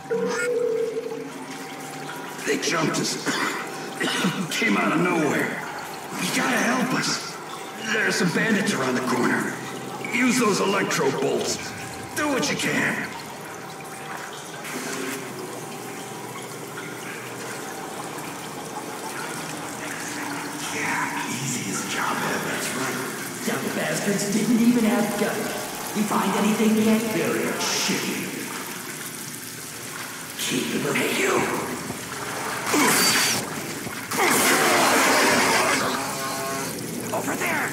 They jumped us. Came out of nowhere. You gotta help us. There's some bandits around the corner. Use those electro bolts. Do what you can. Yeah, easiest job ever. That's right. Dumb bastards didn't even have guts. You find anything yet? Very shitty. Keep them. Hey, you! Over there!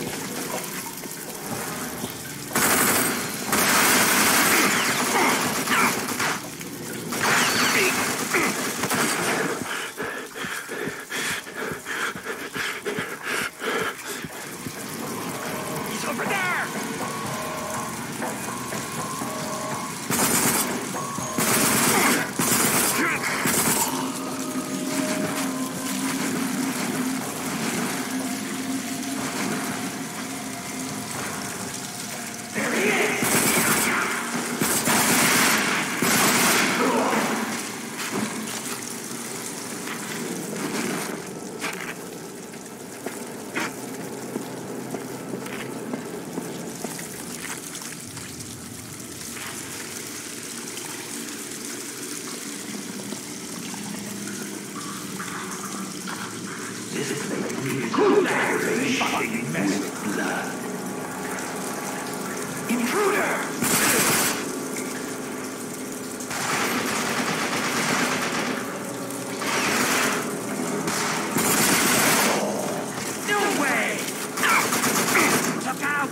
He's over there! Fucking mess with blood. Intruder! No way! Look out!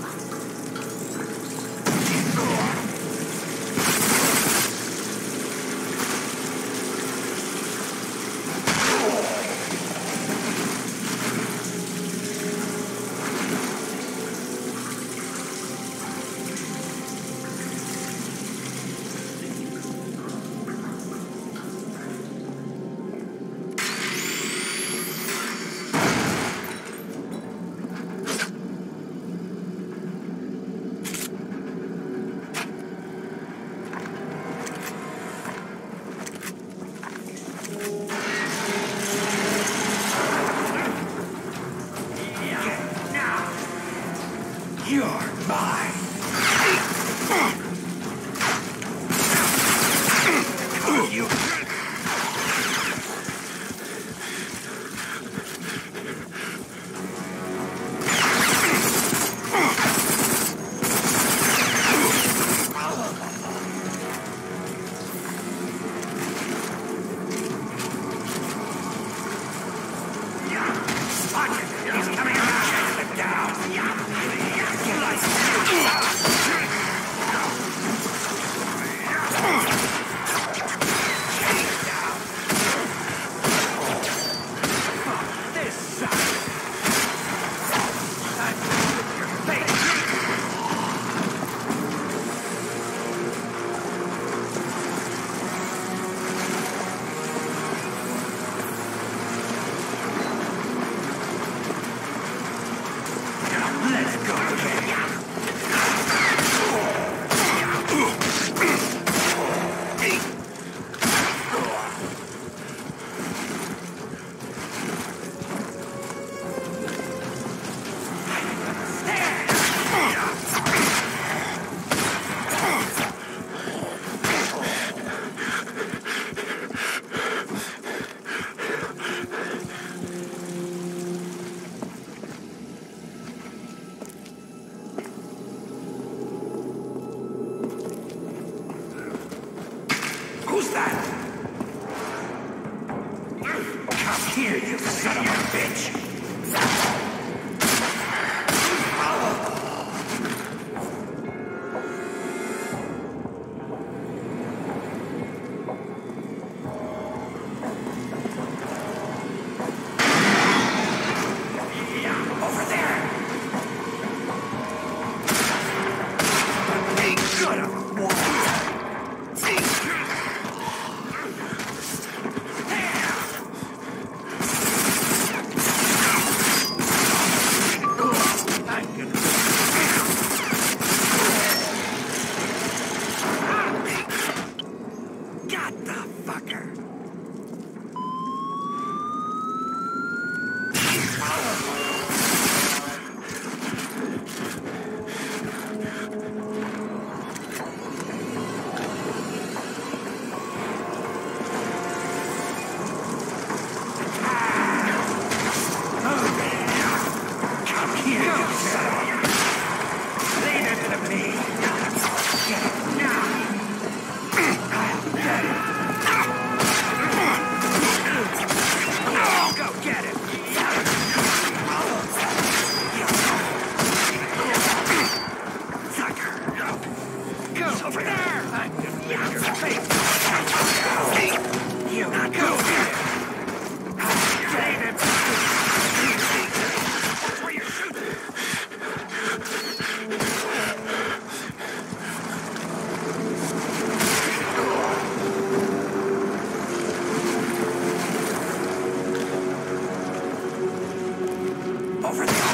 You're mine. You. He's coming around! Chase him down! This sucks! I'm with your face! Let's go! Who's that? Come here, you son of a bitch! Over there! Hey, son of a woman! You not go there. David. That's where you're shooting. Over there.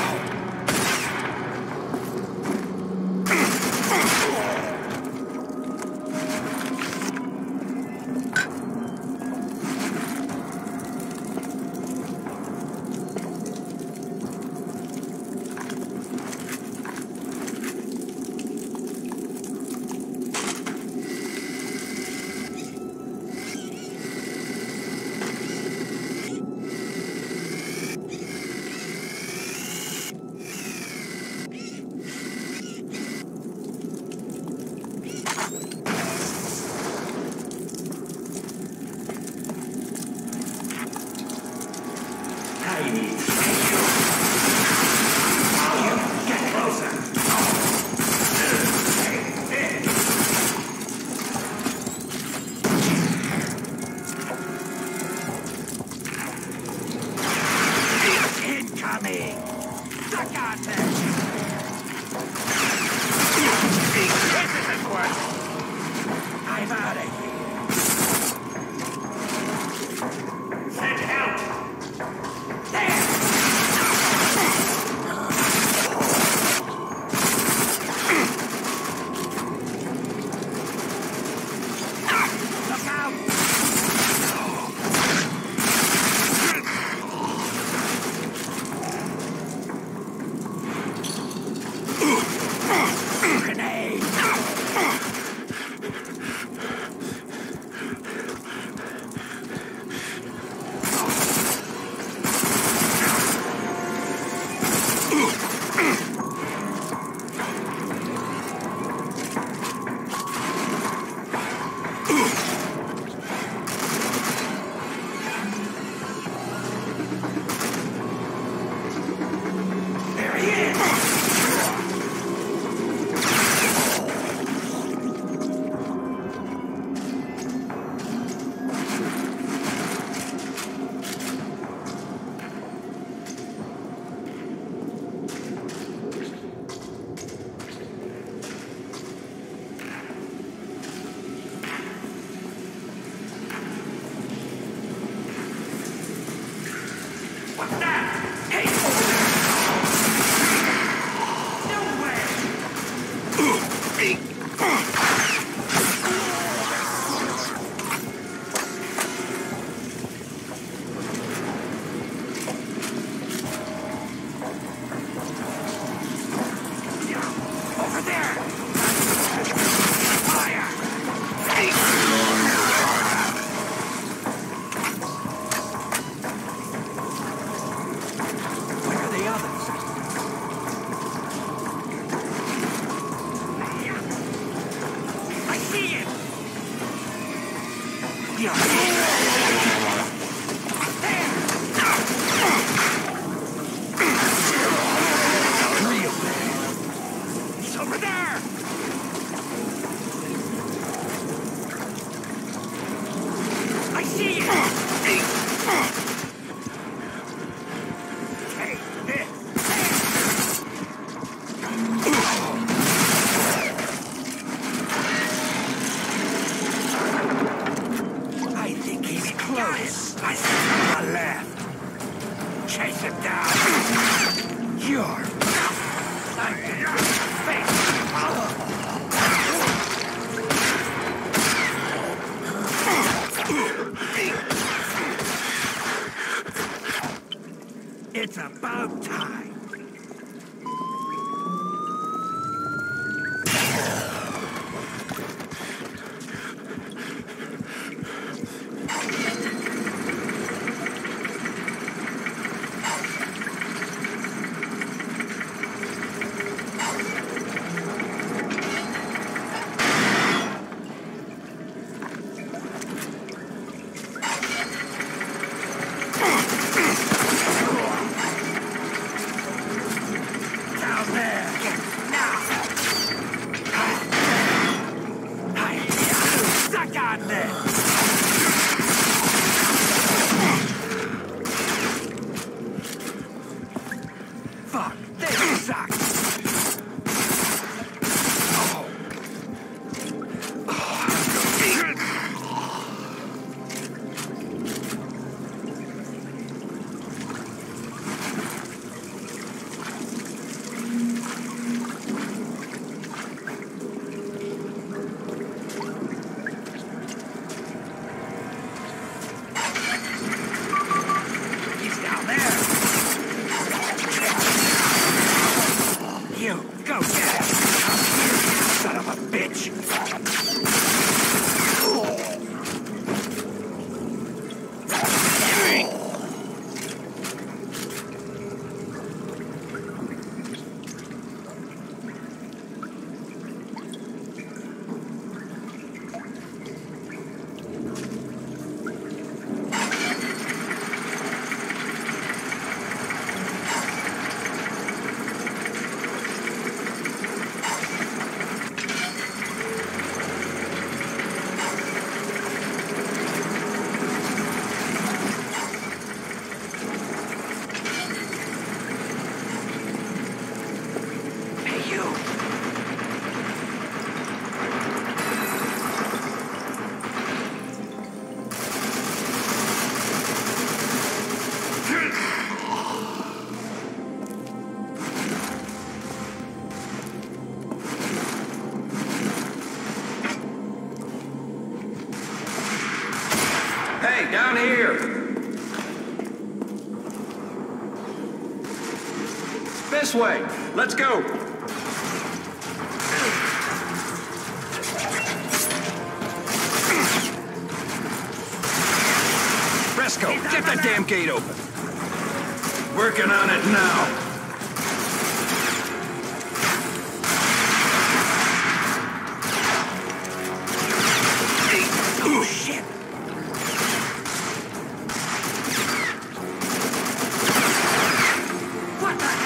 It's about time. Hey, down here! This way! Let's go! Fresco, get that damn gate open! Working on it now! Oh, shit! What the?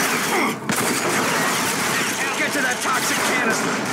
Get to that toxic canister!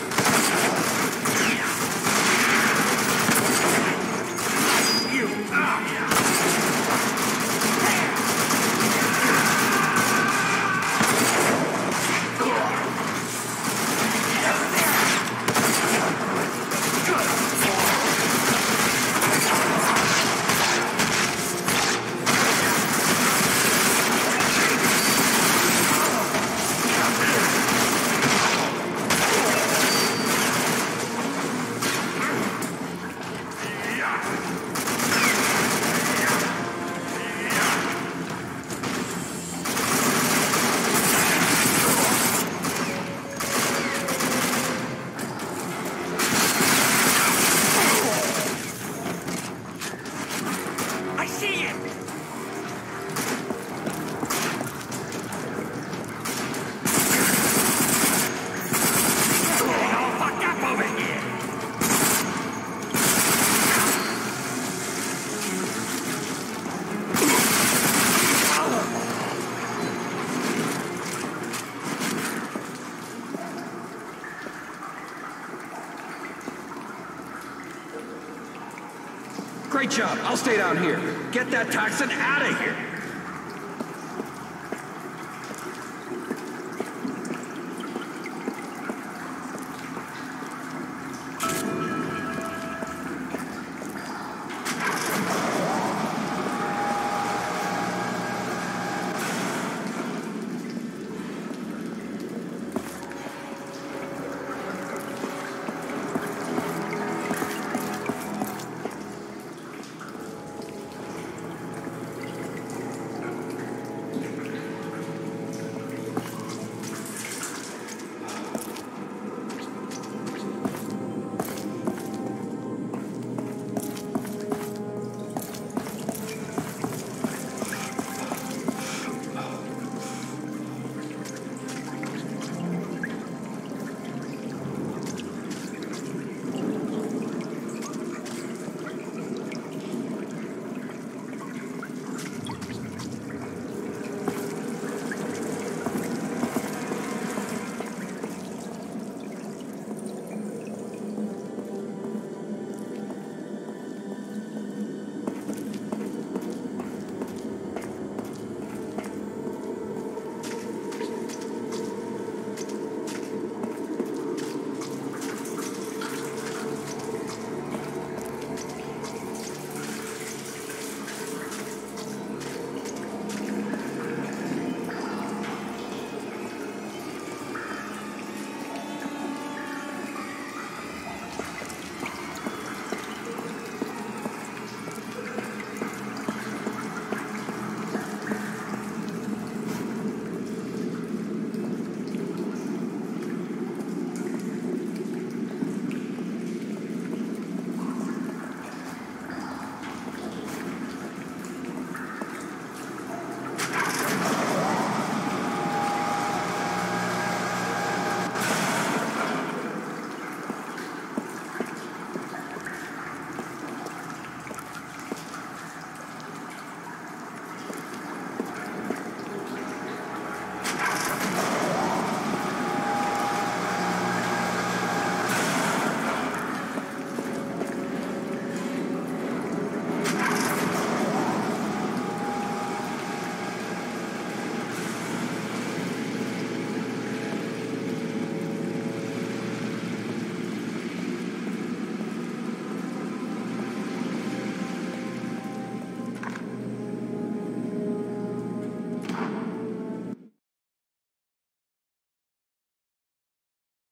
I see it! They all fucked up over here! Great job. I'll stay down here. Get that toxin out of here.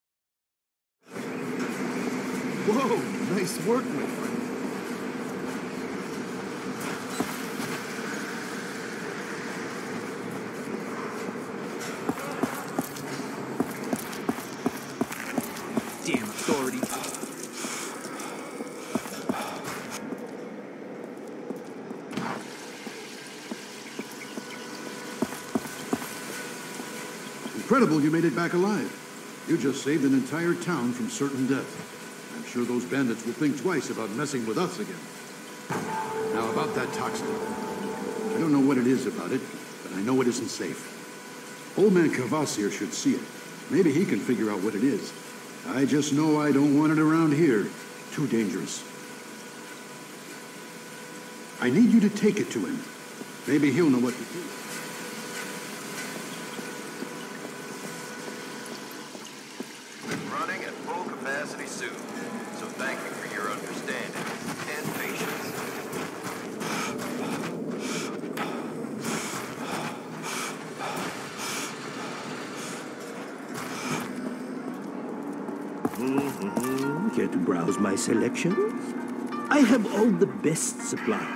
Whoa, nice work, my friend. incredible you made it back alive. You just saved an entire town from certain death. I'm sure those bandits will think twice about messing with us again. Now, about that toxin. I don't know what it is about it, but I know it isn't safe. Old man Kvasir should see it. Maybe he can figure out what it is. I just know I don't want it around here. Too dangerous. I need you to take it to him. Maybe he'll know what to do. Running at full capacity soon, so thank you for your understanding and patience. Care to browse my selections? I have all the best supplies.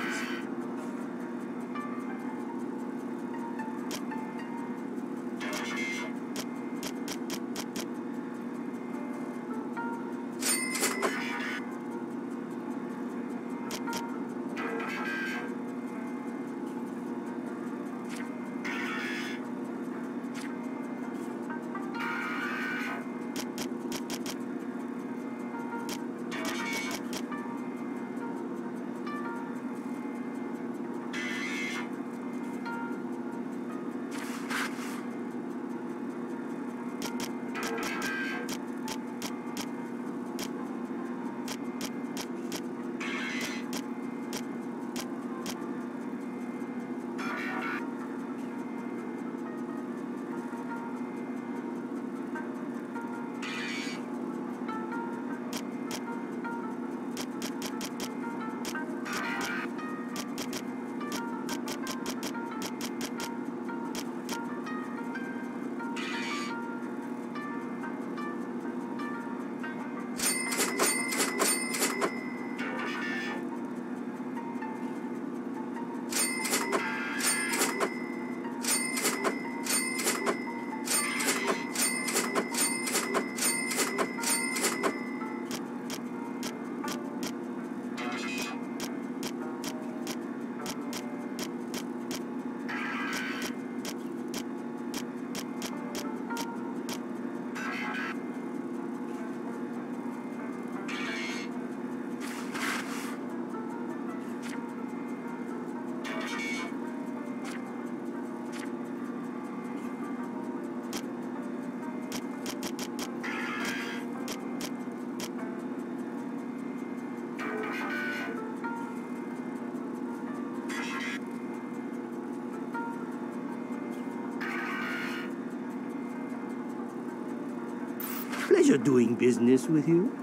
Pleasure doing business with you.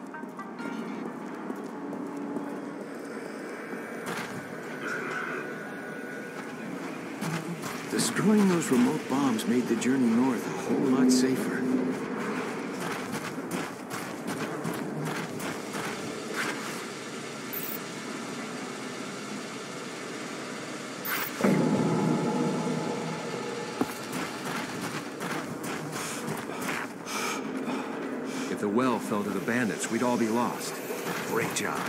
Destroying those remote bombs made the journey north a whole lot safer. If the well fell to the bandits, we'd all be lost. Great job.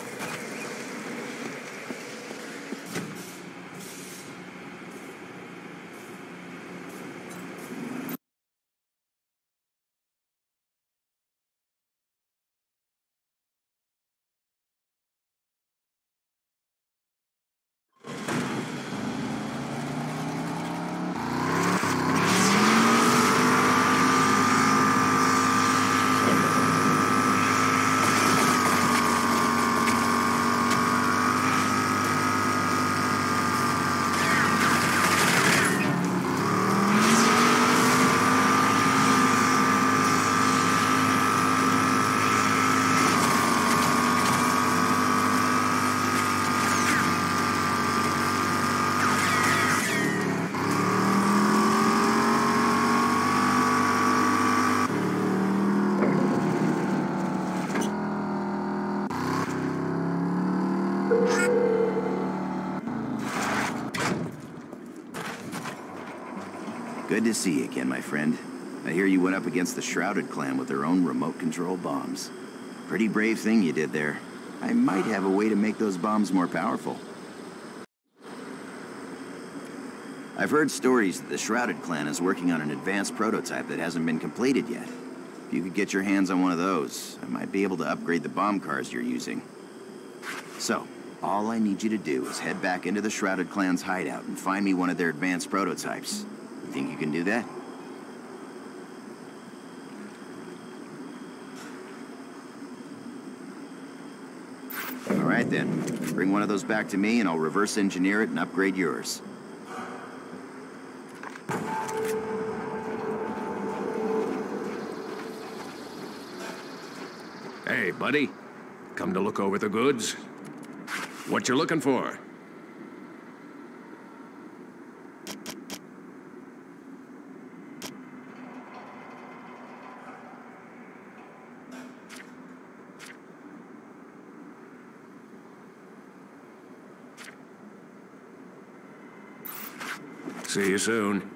Good to see you again, my friend. I hear you went up against the Shrouded clan with their own remote-control bombs. Pretty brave thing you did there. I might have a way to make those bombs more powerful. I've heard stories that the Shrouded Clan is working on an advanced prototype that hasn't been completed yet. If you could get your hands on one of those, I might be able to upgrade the bomb cars you're using. So, all I need you to do is head back into the Shrouded Clan's hideout and find me one of their advanced prototypes. You think you can do that? All right then. Bring one of those back to me and I'll reverse engineer it and upgrade yours. Hey, buddy. Come to look over the goods? What you looking for? See you soon.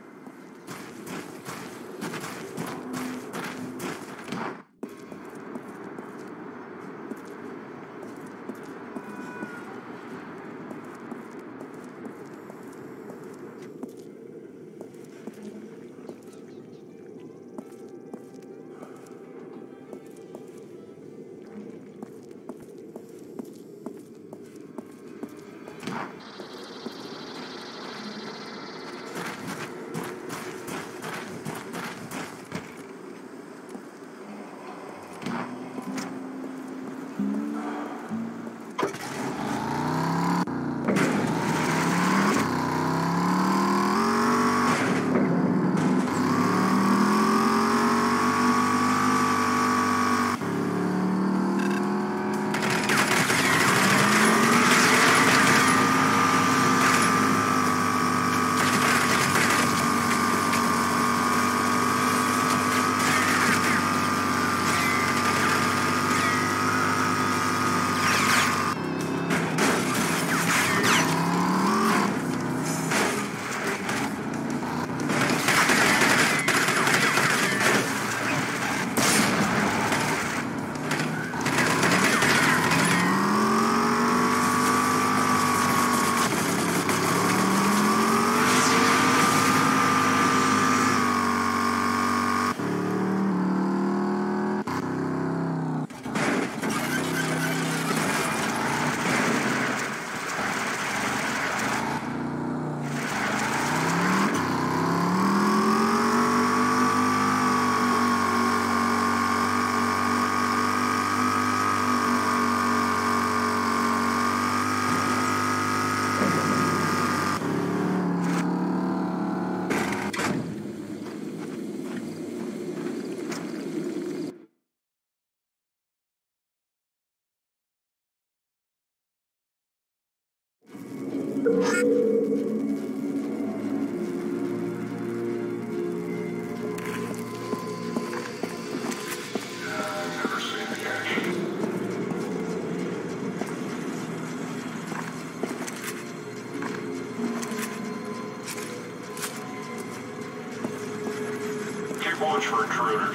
Watch for intruders.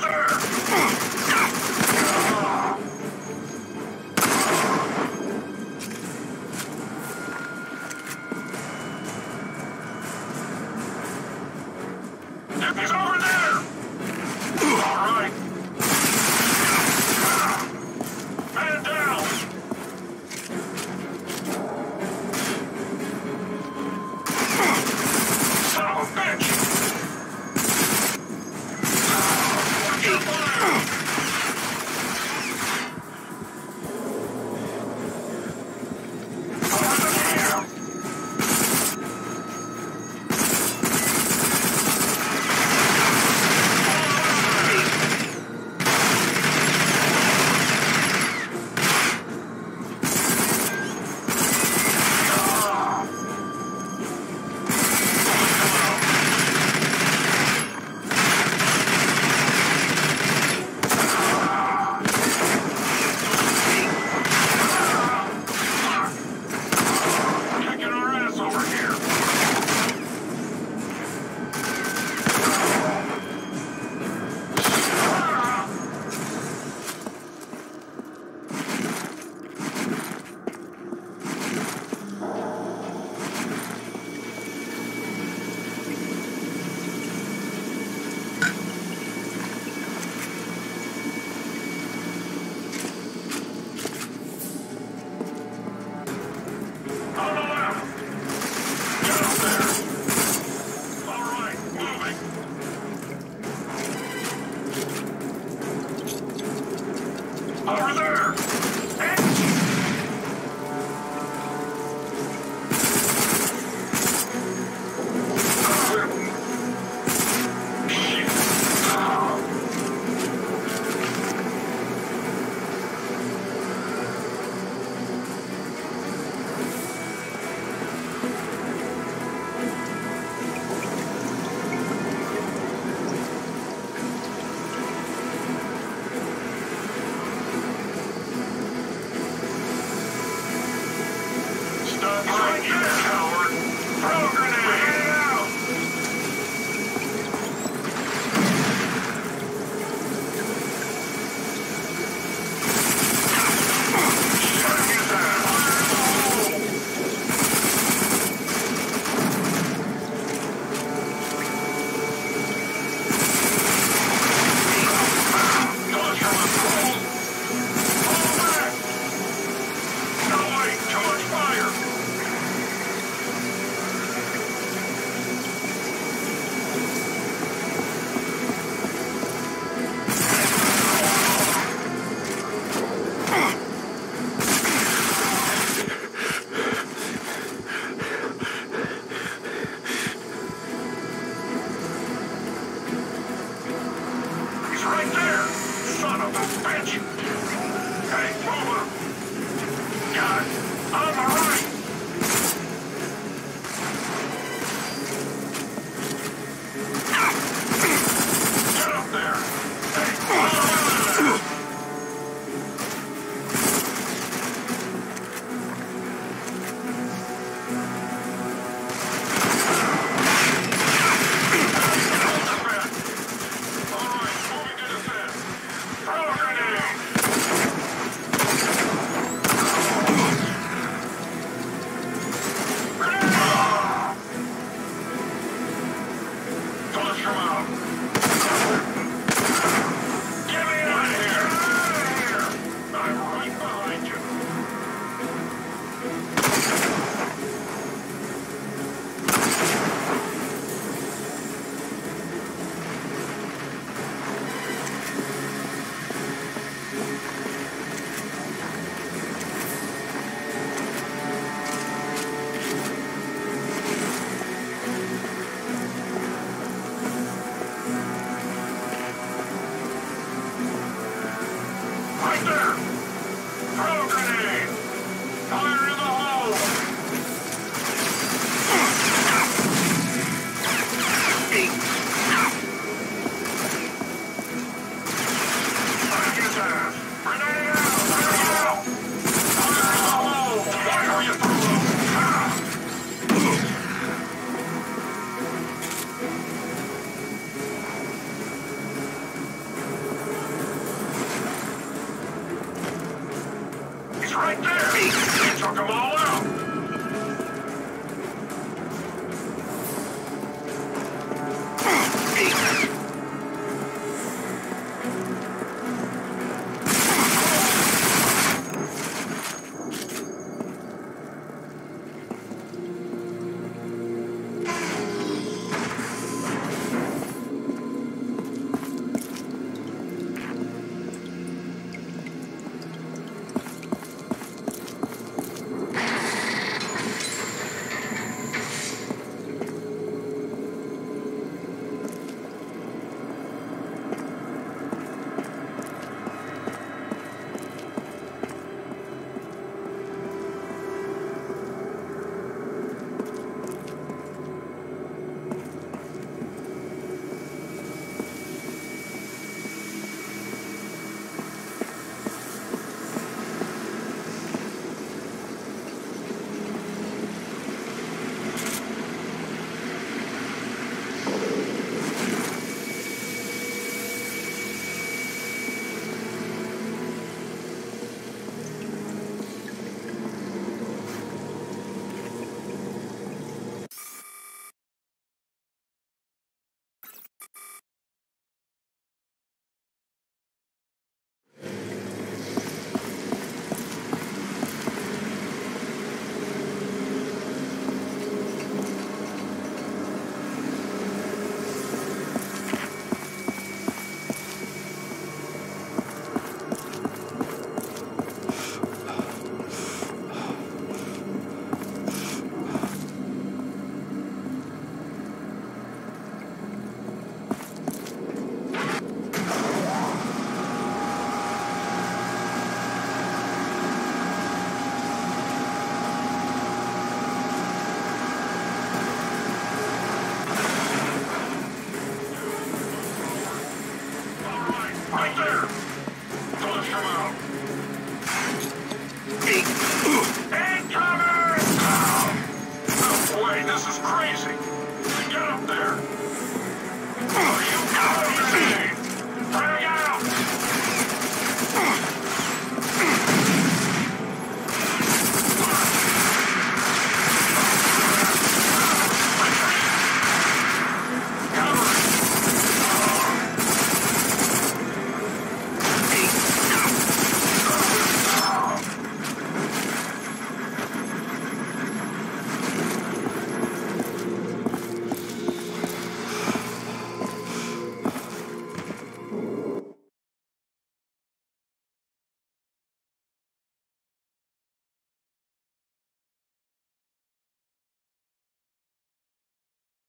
He's over there! All right. Man down! Son of a bitch! Watch your fire!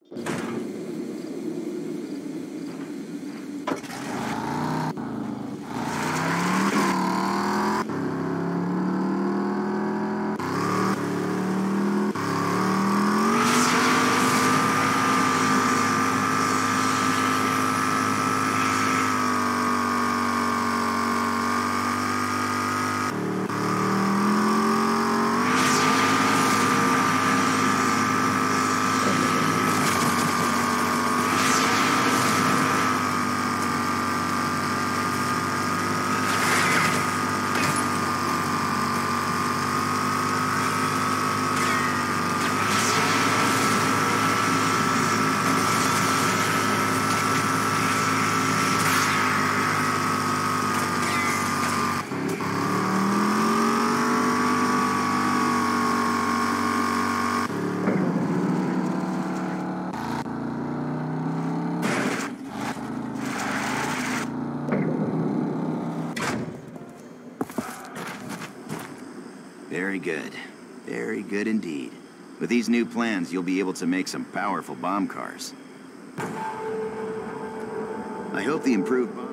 Very good. Very good indeed. With these new plans, you'll be able to make some powerful bomb cars. I hope the improved bomb